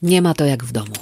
Nie ma to jak w domu.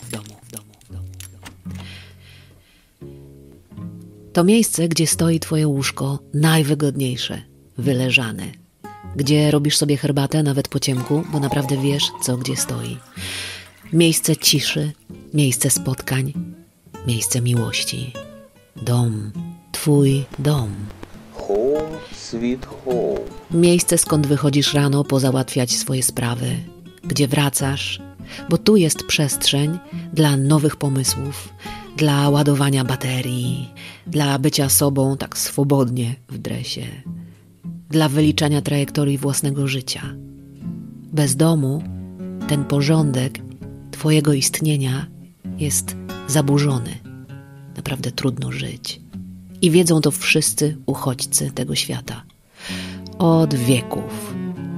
To miejsce, gdzie stoi twoje łóżko, najwygodniejsze, wyleżane. Gdzie robisz sobie herbatę nawet po ciemku, bo naprawdę wiesz, co gdzie stoi. Miejsce ciszy, miejsce spotkań, miejsce miłości. Dom, twój dom. Home, sweet home. Miejsce, skąd wychodzisz rano pozałatwiać swoje sprawy. Gdzie wracasz, bo tu jest przestrzeń dla nowych pomysłów, dla ładowania baterii, dla bycia sobą tak swobodnie w dresie, dla wyliczania trajektorii własnego życia. Bez domu ten porządek twojego istnienia jest zaburzony. Naprawdę trudno żyć. I wiedzą to wszyscy uchodźcy tego świata. Od wieków.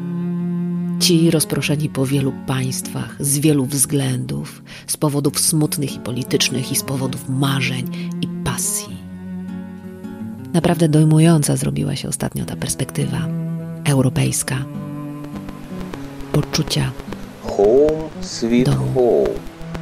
Ci rozproszeni po wielu państwach, z wielu względów, z powodów smutnych i politycznych i z powodów marzeń i pasji. Naprawdę dojmująca zrobiła się ostatnio ta perspektywa europejska. Poczucia Home, sweet domu. home.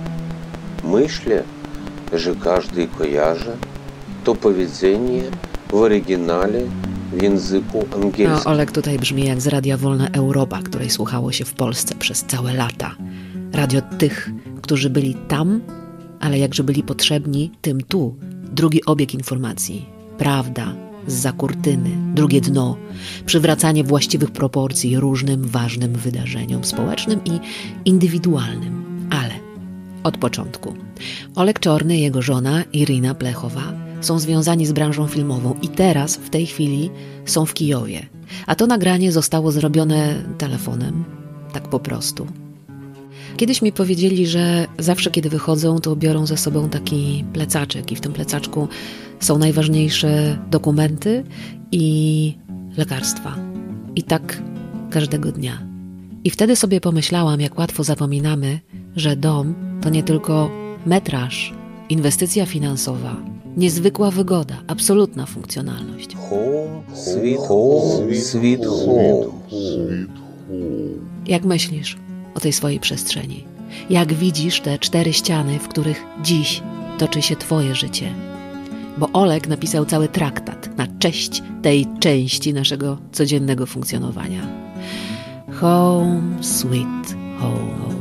Myślę, że każdy kojarzy to powiedzenie w oryginale w języku angielskim. No, Oleg tutaj brzmi jak z Radia Wolna Europa, której słuchało się w Polsce przez całe lata. Radio tych, którzy byli tam, ale jakże byli potrzebni tym tu. Drugi obieg informacji. Prawda zza kurtyny. Drugie dno. Przywracanie właściwych proporcji różnym ważnym wydarzeniom społecznym i indywidualnym. Ale od początku. Oleg Czorny i jego żona Irina Plechowa są związani z branżą filmową i teraz, w tej chwili, są w Kijowie. A to nagranie zostało zrobione telefonem, tak po prostu. Kiedyś mi powiedzieli, że zawsze, kiedy wychodzą, to biorą ze sobą taki plecaczek i w tym plecaczku są najważniejsze dokumenty i lekarstwa. I tak każdego dnia. I wtedy sobie pomyślałam, jak łatwo zapominamy, że dom to nie tylko metraż, inwestycja finansowa, niezwykła wygoda, absolutna funkcjonalność. Home, sweet home, sweet home. Jak myślisz o tej swojej przestrzeni? Jak widzisz te 4 ściany, w których dziś toczy się twoje życie? Bo Oleg napisał cały traktat na cześć tej części naszego codziennego funkcjonowania. Home, sweet home.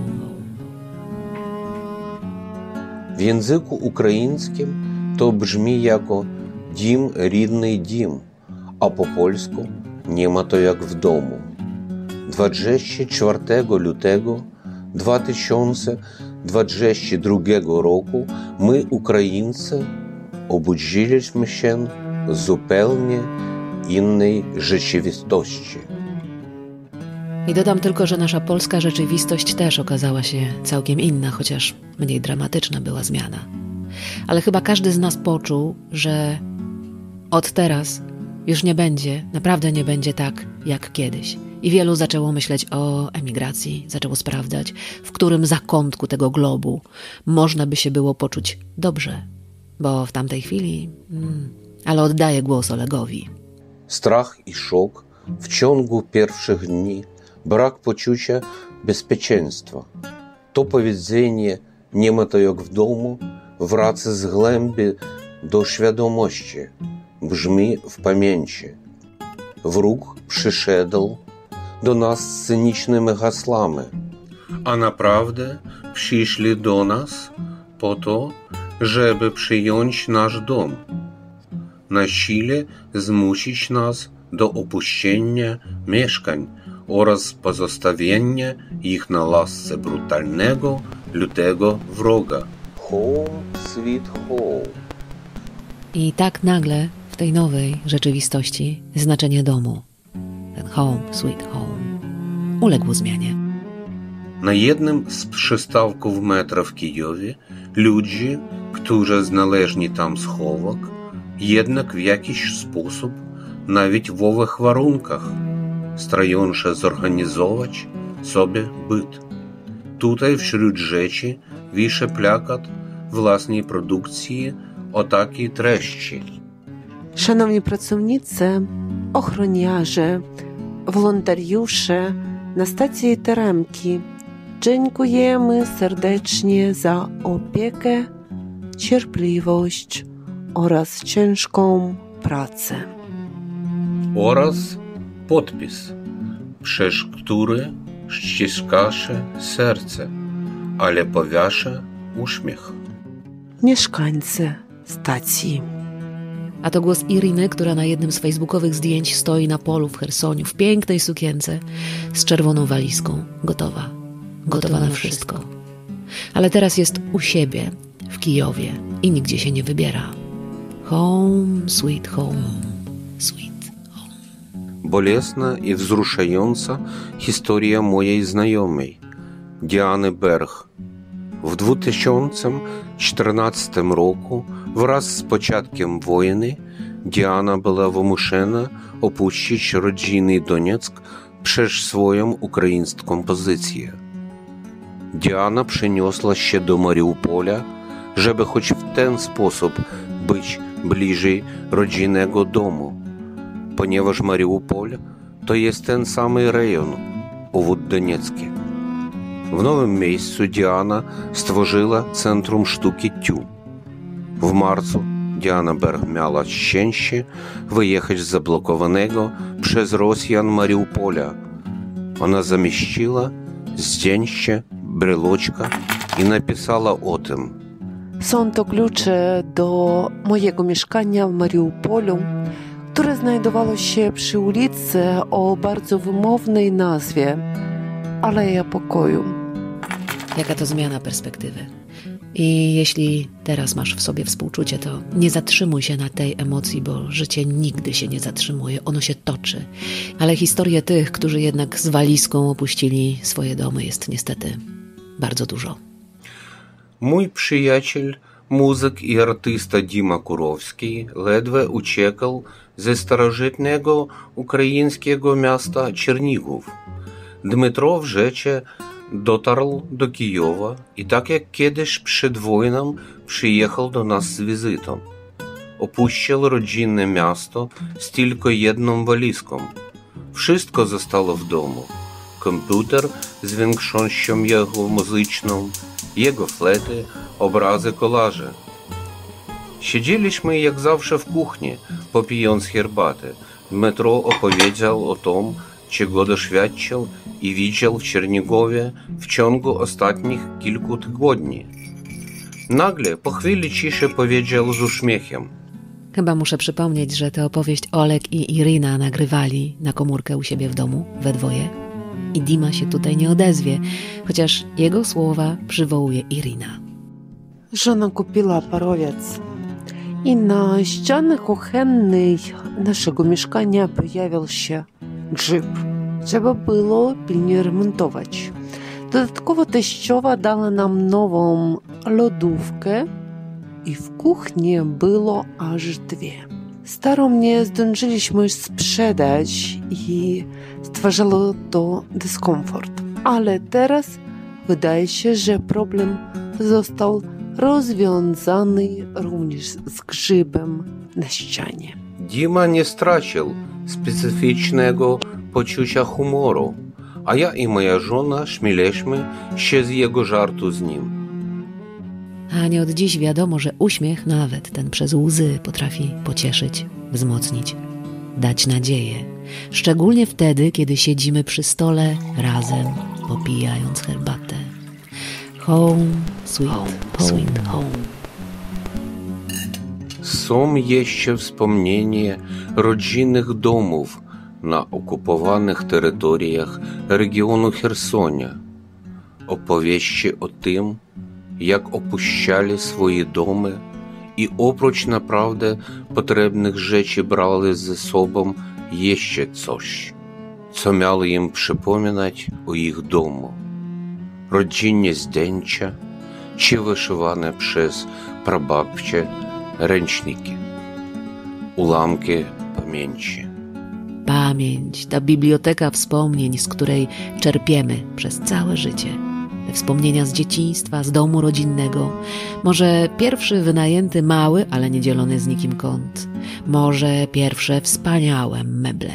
W języku ukraińskim to brzmi jako dім, рідний дім, а по-польську «Нема то як в дому». 24 lutego 2022 roku my, Ukraińcy, obudziliśmy się w zupełnie innej rzeczywistości. I dodam tylko, że nasza polska rzeczywistość też okazała się całkiem inna, chociaż mniej dramatyczna była zmiana. Ale chyba każdy z nas poczuł, że od teraz już nie będzie, naprawdę nie będzie tak jak kiedyś. I wielu zaczęło myśleć o emigracji, zaczęło sprawdzać, w którym zakątku tego globu można by się było poczuć dobrze. Bo w tamtej chwili... Ale oddaję głos Olegowi. Strach i szok w ciągu pierwszych dni, brak poczucia bezpieczeństwa. To powiedzenie «nie ma to jak w domu» wraca z głębi do świadomości, brzmi w pamięci. Wróg przyszedł do nas z cynicznymi hasłami. A naprawdę przyszli do nas po to, żeby przyjąć nasz dom. Na sile zmusić nas do opuszczenia mieszkań oraz pozostawienia ich na łasce brutalnego, lutego wroga. Home, sweet home. I tak nagle w tej nowej rzeczywistości znaczenie domu, ten home, sweet home, uległ zmianie. Na jednym z przystawków metra w Kijowie ludzie, którzy znaleźli tam schowek, jednak w jakiś sposób, nawet w owych warunkach, starają się zorganizować sobie byt. Tutaj wśród rzeczy wisi plakat własnej produkcji o takiej treści. Szanowni pracownicy, ochroniarze, wolontariusze na stacji Теремки Dziękujemy serdecznie za opiekę, cierpliwość oraz ciężką pracę. Oraz podpis, przez który ściskasze serce, ale powiasze uśmiech. Mieszkańcy stacji. A to głos Iriny, która na jednym z facebookowych zdjęć stoi na polu w Chersoniu w pięknej sukience z czerwoną walizką. Gotowa na wszystko. Ale teraz jest u siebie, w Kijowie i nigdzie się nie wybiera. Home, sweet home, sweet home. Bolesna i wzruszająca historia mojej znajomej, Diany Berg. W 2014 roku wraz z początkiem wojny Diana była wymuszona opuścić rodzinny Donieck przez swoją ukraińską pozycję. Diana przeniosła się do Mariupola, żeby choć w ten sposób być bliżej rodzinnego domu, ponieważ Mariupol to jest ten sam rejon, obwód Doniecki. W nowym miejscu Diana stworzyła Centrum Sztuki TU. W marcu Diana Berg miała szczęście wyjechać z zablokowanego przez Rosjan Mariupola. Ona zamieściła zdjęcie breloczka i napisała o tym. Są to klucze do mojego mieszkania w Mariupolu, które znajdowało się przy ulicy o bardzo wymownej nazwie Aleja Pokoju. Jaka to zmiana perspektywy. I jeśli teraz masz w sobie współczucie, to nie zatrzymuj się na tej emocji, bo życie nigdy się nie zatrzymuje, ono się toczy. Ale historię tych, którzy jednak z walizką opuścili swoje domy, jest niestety bardzo dużo. Mój przyjaciel, muzyk i artysta Dima Kurowski ledwie uciekał ze starożytnego ukraińskiego miasta Czernigów. Dmytro w rzece dotarł do Kijowa i tak jak kiedyś przed wojną przyjechał do nas z wizytą. Opuścił rodzinne miasto z tylko jedną walizką. Wszystko zostało w domu. Komputer z większością jego muzyczną, jego flety, obrazy, kolaże. Siedzieliśmy jak zawsze w kuchni, popijając herbatę. Dmytro opowiedział o tym, czego doświadczył i widział w Czernigowie w ciągu ostatnich kilku tygodni. Nagle, po chwili ciszy powiedział z uśmiechem. Chyba muszę przypomnieć, że tę opowieść Oleg i Irina nagrywali na komórkę u siebie w domu, we dwoje. I Dima się tutaj nie odezwie, chociaż jego słowa przywołuje Irina. Żona kupiła parowiec i na ścianie kuchennej naszego mieszkania pojawił się grzyb. Trzeba było pilnie remontować. Dodatkowo teściowa dała nam nową lodówkę i w kuchni było aż dwie. Starą nie zdążyliśmy sprzedać i stwarzało to dyskomfort. Ale teraz wydaje się, że problem został rozwiązany również z grzybem na ścianie. Dima nie stracił specyficznego poczucia humoru, a ja i moja żona śmieliśmy się z jego żartu z nim. A nie od dziś wiadomo, że uśmiech, nawet ten przez łzy, potrafi pocieszyć, wzmocnić, dać nadzieję. Szczególnie wtedy, kiedy siedzimy przy stole razem, popijając herbatę. Home, sweet home. Są jeszcze wspomnienia rodzinnych domów na okupowanych terytoriach regionu Chersonia. Opowieści o tym, jak opuszczali swoje domy i oprócz naprawdę potrzebnych rzeczy brali ze sobą jeszcze coś, co miało im przypominać o ich domu. Rodzinne zdjęcia czy wyszywane przez prababcie ręczniki, ułamki pamięci. Pamięć, ta biblioteka wspomnień, z której czerpiemy przez całe życie. Te wspomnienia z dzieciństwa, z domu rodzinnego. Może pierwszy wynajęty mały, ale nie dzielony z nikim kąt. Może pierwsze wspaniałe meble.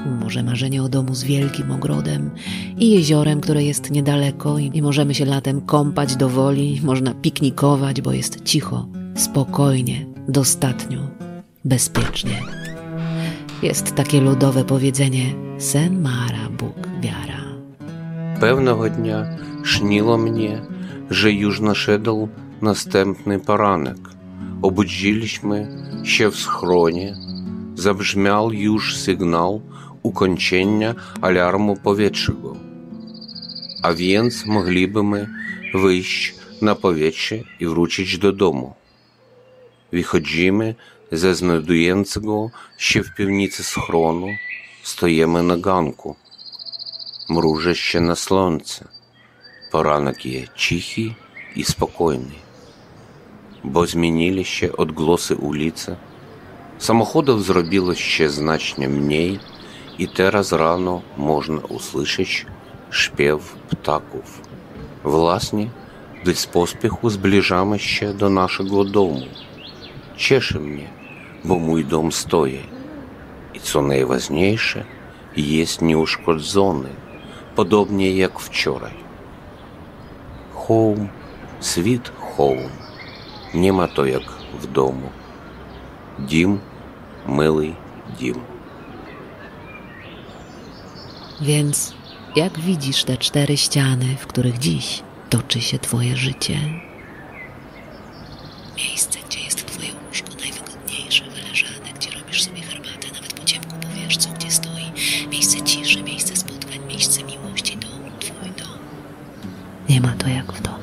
może marzenie o domu z wielkim ogrodem i jeziorem, które jest niedaleko i możemy się latem kąpać do woli, można piknikować, bo jest cicho, spokojnie, dostatnio, bezpiecznie. Jest takie ludowe powiedzenie: sen mara, Bóg wiara. Pewnego dnia śniło mnie, że już naszedł następny poranek. Obudziliśmy się w schronie. Zabrzmiał już sygnał ukończenia alarmu powietrznego. A więc moglibyśmy wyjść na powietrze i wrócić do domu. Wychodzimy ze znajdującego się w piwnicy schronu, stoimy na ganku. Mruży się na słońce. Poranek jest cichy i spokojny, bo zmienili się odgłosy ulicy. Samochodów zrobiło się znacznie mniej i teraz rano można usłyszeć śpiew ptaków. Właśnie bez pospiechu zbliżamy się do naszego domu. Cieszy mnie, bo mój dom stoi i co najważniejsze, jest nieuszkodzony, podobnie jak wczoraj. Home, sweet home. Nie ma to jak w domu. Дім, милий дім. Więc jak widzisz te 4 ściany, w których dziś toczy się twoje życie? Miejsce, gdzie jest twoje łóżko najwygodniejsze, wyleżane, gdzie robisz sobie herbatę, nawet po ciemku, bo wiesz, co gdzie stoi. Miejsce ciszy, miejsce spotkań, miejsce miłości, dom, twój dom. Nie ma to jak w domu.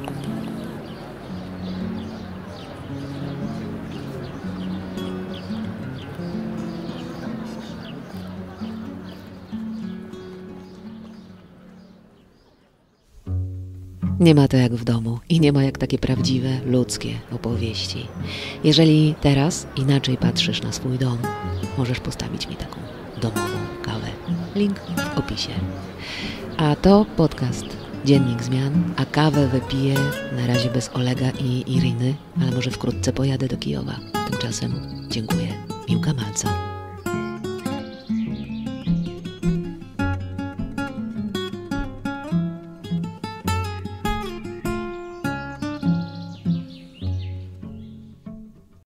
Nie ma to jak w domu i nie ma jak takie prawdziwe, ludzkie opowieści. Jeżeli teraz inaczej patrzysz na swój dom, możesz postawić mi taką domową kawę. Link w opisie. A to podcast Dziennik Zmian, a kawę wypiję na razie bez Olega i Iriny, ale może wkrótce pojadę do Kijowa. Tymczasem dziękuję. Miłka Malca.